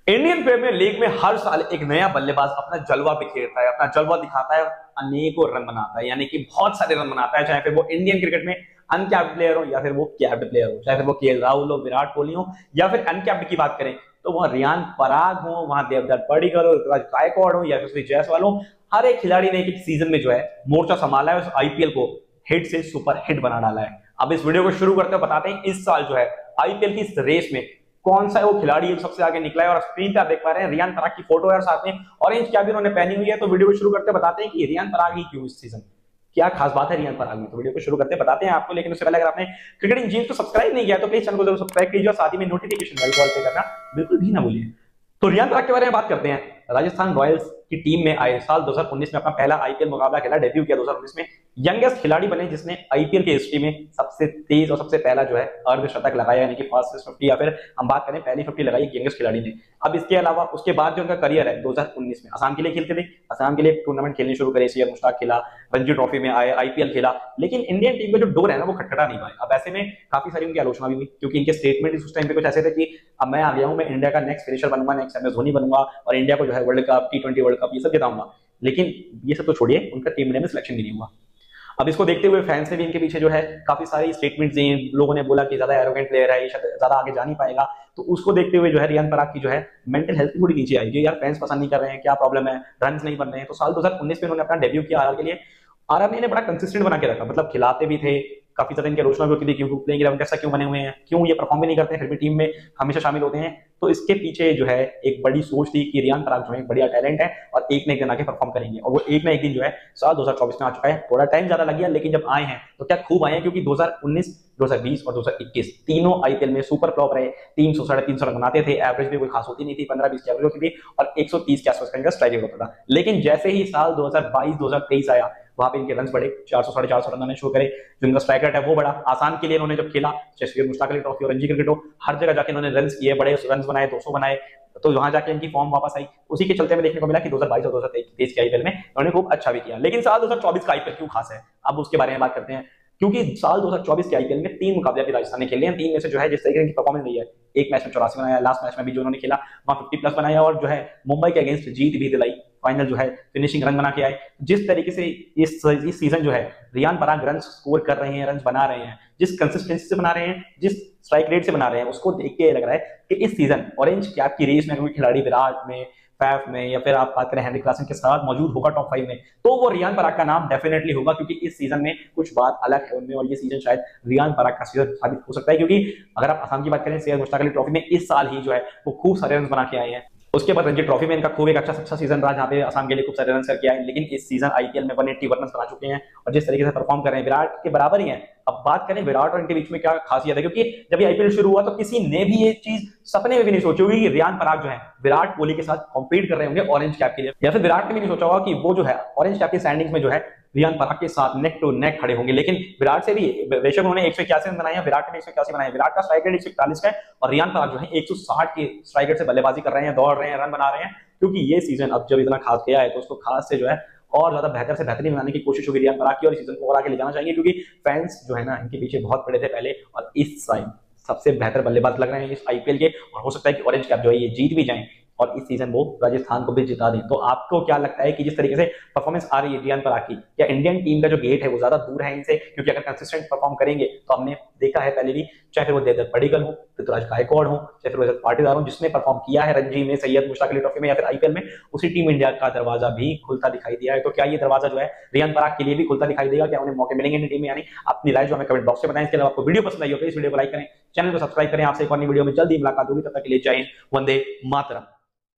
Indian premiere league में हर साल एक नया बल्लेबाज अपना जलवा बिखेरता है, अपना जलवा दिखाता है, अनेकों रन बनाता है, यानी कि बहुत सारे रन बनाता है। चाहे फिर वो इंडियन क्रिकेट में अनकैप्ड प्लेयर हो या फिर वो कैप्ड प्लेयर हो, चाहे फिर वो केएल राहुल हो, विराट कोहली हो, या फिर अनकैप्ड की बात करें तो वहां रियान पराग हो, वहां देवदत्त पडिक्कल हो, ऋतुराज गायकवाड़ हो या फिर जायसवाल हो। हर एक खिलाड़ी ने एक सीजन में जो है मोर्चा संभाला है, उस आईपीएल को हिट से सुपर हिट बना डाला है। अब इस वीडियो को शुरू करते हुए बताते हैं इस साल जो है आईपीएल की इस रेस में कौन सा है वो खिलाड़ी सबसे आगे निकला है। और स्क्रीन पे आप देख पा रहे हैं रियान पराग की फोटो है और साथ में ऑरेंज कैप भी उन्होंने पहनी हुई है। तो वीडियो को शुरू करते बताते हैं कि रियान पराग ही क्यों इस सीजन, क्या खास बात है रियान पराग में। तो वीडियो को शुरू करते बताते हैं आपको, लेकिन उससे पहले अगर आपने क्रिकेटिंग जीन्स को सब्सक्राइब नहीं किया तो प्लीज चैनल को जरूर सब्सक्राइब कीजिए और साथ ही में नोटिफिकेशन बेल कॉल पे करना बिल्कुल भी ना भूलिए। तो रियान पराग के बारे में बात करते हैं। राजस्थान रॉयल्स की टीम में आए, साल 2019 में अपना पहला आईपीएल मुकाबला खेला, डेब्यू किया 2019 में। यंगेस्ट खिलाड़ी बने जिसने आईपीएल की हिस्ट्री में सबसे तेज और सबसे पहला जो है अर्धशतक लगाया, यानी कि फास्टेस्ट 50, या फिर हम बात करें पहली 50 लगाई यंगेस्ट खिलाड़ी ने। अब इसके अलावा उसके बाद जो उनका करियर है 2019 में असम के लिए खेलते थे, असम के लिए टूर्नामेंट खेलने शुरू करे, सीएम मुश्ताक खेला, रणजी ट्रॉफी में आए, आईपीएल खेला, लेकिन इंडियन टीम का जो डोर है ना वो खटखटा नहीं पाए। अब ऐसे में काफी सारी उनकी आलोचना भी हुई क्योंकि इनके स्टेटमेंट उस टाइम पे कुछ ऐसे थे कि अब मैं आ गया हूं, मैं इंडिया का नेक्स्ट फिनिशर बनूंगा, नेक्स्ट एमएस धोनी बनूंगा और इंडिया को जो है वर्ल्ड कप, टी20 वर्ल्ड कप ये सब जिताऊंगा। लेकिन ये सब तो छोड़िए, उनका टीम इंडिया में सिलेक्शन भी नहीं हुआ। अब इसको देखते हुए फैंस ने भी इनके पीछे जो है काफी सारी स्टेटमेंट्स दी। लोगों ने बोला कि ज्यादा एरोगेंट प्लेयर है, ये ज्यादा आगे जा नहीं पाएगा। तो उसको देखते हुए जो है रियान पराग की जो है मेंटल हेल्थ थोड़ी नीचे आई कि यार फैंस पसंद नहीं कर रहे हैं, क्या प्रॉब्लम है, रन नहीं बन रहे हैं। तो साल 2019 में उन्होंने अपना डेब्यू किया आरआर के लिए। आरआर ने इन्हें बड़ा कंसिस्टेंट बना के रखा, मतलब खिलाते भी थे, काफी ज्यादा इनकी आलोचना भी होती थी क्यों प्लेइंग 11 कैसा क्यों बने हुए हैं, क्यों ये परफॉर्म भी नहीं करते फिर भी टीम में हमेशा शामिल होते हैं। तो इसके पीछे जो है एक बड़ी सोच थी कि रियान पराग जो है एक बढ़िया टैलेंट है और एक न एक दिन आके परफॉर्म करेंगे, और वो एक ना एक दिन जो है साल 2024 में आ चुका है। थोड़ा टाइम ज्यादा लग गया लेकिन जब आए हैं तो क्या खूब आए हैं, क्योंकि 2019, 2020 और 2021 तीनों आईपीएल में सुपर फ्लॉप रहे। 300 साढ़े 300 रन बनाते थे, एवरेज भी कोई खास होती नहीं थी, 15-20 की एवरेज होती थी और 130 के आसपास का स्ट्राइक रेट होता था। लेकिन जैसे ही साल 2022-2023 आया वहां पे इनके रन बढ़े, 400 साढ़े 400 रन आने शुरू करे, जो इनका स्ट्राइक रेट है वो बढ़ा। आसान के लिए इन्होंने जब खेला, चाहे मुश्ताक अली ट्रॉफी और रणजी क्रिकेट हो, हर जगह जाके इन्होंने रन किए, बड़े रन बनाए, 200 बनाए, तो वहां जाके इनकी फॉर्म वापस आई। उसी के चलते में देखने को मिला कि 2022 और 2023 के आईपीएल में उन्होंने खूब अच्छा भी किया। लेकिन साल 2024 का आईपीएल क्यों खास है, अब उसके बारे में बात करते हैं। क्योंकि साल 2024 के आईपीएल में 3 मुकाबले भी राजस्थान ने खेले हैं। 3 में से जो है जिस तरीके की परफॉर्मेंस रही है, एक मैच में 84 बनाया, लास्ट मैच में भी जो उन्होंने खेला वहां 50+ बनाया और जो है मुंबई के अगेंस्ट जीत भी दिलाई, फाइनल जो है फिनिशिंग रन बना के आए। जिस तरीके से इस सीजन जो है रियान पराग रन स्कोर कर रहे हैं, रन बना रहे हैं, जिस कंसिस्टेंसी से बना रहे हैं, जिस स्ट्राइक रेट से बना रहे हैं, उसको देख के लग रहा है कि इस सीजन ऑरेंज कैप की रेस में कोई खिलाड़ी विराट में, फैफ में या फिर आप बात करें हेनरी क्लासन के साथ मौजूद होगा टॉप 5 में, तो वो रियान पराग का नाम डेफिनेटली होगा। क्योंकि इस सीजन में कुछ बात अलग है उनमें और ये सीजन शायद रियान पराग का सीजन साबित हो सकता है। क्योंकि अगर आप असम की बात करें, सैयद मुश्ताक अली ट्रॉफी में इस साल ही जो है वो खूब सारे रन बना के आए हैं। उसके बाद रणजी ट्रॉफी में इनका खूब एक अच्छा सीजन रहा जहां पे असम के लिए खूब सारे रन करके आए। लेकिन इस सीजन आईपीएल में 181 रन बना चुके हैं और जिस तरीके से परफॉर्म कर रहे हैं विराट के बराबर ही है। अब बात करें विराट और इनके बीच में क्या खासियत है, क्योंकि जब ये आईपीएल शुरू हुआ तो किसी ने भी ये चीज सपने में भी नहीं सोची होगी कि रियान पराग जो है विराट कोहली के साथ कॉम्पीट कर रहे होंगे ऑरेंज कैप के लिए, या फिर विराट ने भी नहीं सोचा होगा कि वो जो है ऑरेंज कैप की स्टैंडिंग्स में जो है रियान पराग के साथ नेक टू नेक खड़े होंगे। लेकिन विराट से भी बेशक उन्होंने 181 रन बनाए, विराट ने 181 बनाए। विराट का स्ट्राइक रेट 141 का है और रियान पराग जो है 160 के स्ट्राइक रेट से बल्लेबाजी कर रहे हैं, दौड़ रहे हैं, रन बना रहे हैं। क्योंकि ये सीजन अब जब इतना खास गया है तो उसको खास से जो है और ज्यादा बेहतर से बेहतरीन बनाने की कोशिश होगी रियान पराग की, और इस सीजन को और आगे ले जाना चाहिए। क्योंकि फैंस जो है ना इनके पीछे बहुत पड़े थे पहले और इस साल सबसे बेहतर बल्लेबाज लग रहे हैं इस आईपीएल के, और हो सकता है कि ऑरेंज कैप जो है ये जीत भी जाए और इस सीजन वो राजस्थान को भी जिता दें। तो आपको क्या लगता है कि जिस तरीके से परफॉर्मेंस आ रही है रियान पराग की, क्या इंडियन टीम का जो गेट है वो ज्यादा दूर है इनसे? क्योंकि अगर कंसिस्टेंट परफॉर्म करेंगे तो हमने देखा है पहले भी, चाहे फिर वो देवदत्त पडिक्कल हो, ऋतुराज गायकवाड़ हो, चाहे फिर वो रजत पाटीदार हो, जिसने परफॉर्म किया है रणजी में, सैयद मुश्ताक अली ट्रॉफी में या फिर आईपीएल में, उसी टीम इंडिया का दरवाजा भी खुलता दिखाई दिया है। तो क्या ये दरवाजा जो है रियान पराग के लिए भी खुलता दिखाई देगा? क्या उन्हें मौके मिलेंगे इंडियन टीम में? यानी अपनी राय जो हमें कमेंट बॉक्स में बताएं। इसके अलावा आपको वीडियो पसंद आई हो तो इस वीडियो को लाइक करें, चैनल को सब्सक्राइब करें। आपसे एक और नई वीडियो में जल्दी मुलाकात होगी, तब तक के लिए जय हिंद, वंदे मातरम।